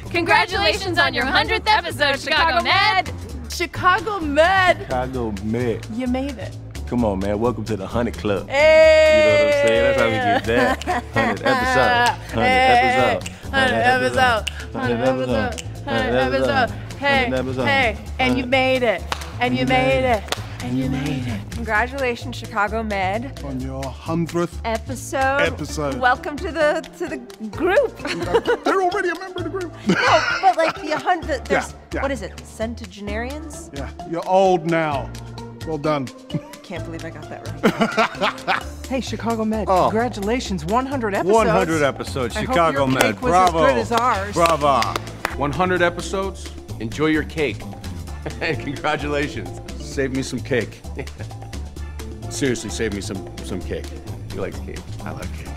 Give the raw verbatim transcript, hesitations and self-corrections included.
Congratulations on your hundredth episode, Chicago Med! Chicago Med! Chicago Med. You made it. Come on, man. Welcome to the Hundred Club. Hey! You know what I'm saying? That's how we get that. Hundred episode. Hundred episode. Hundred episode. Hundred episode. Hundred episode. Hey, hey, and you made it. And you made it. And you made it. Congratulations, Chicago Med. On your hundredth episode. Episode. Welcome to the to the group. They're already a member of the group. No, but like the hundred. There's Yeah, yeah. what is it? Centenarians? Yeah, you're old now. Well done. Can't believe I got that right. Hey, Chicago Med, Oh. congratulations, one hundred episodes. one hundred episodes, I Chicago hope your Med. cake was Bravo. as good as ours. Bravo. one hundred episodes. Enjoy your cake. Congratulations. Save me some cake. Seriously, save me some some cake. He likes cake. I like cake.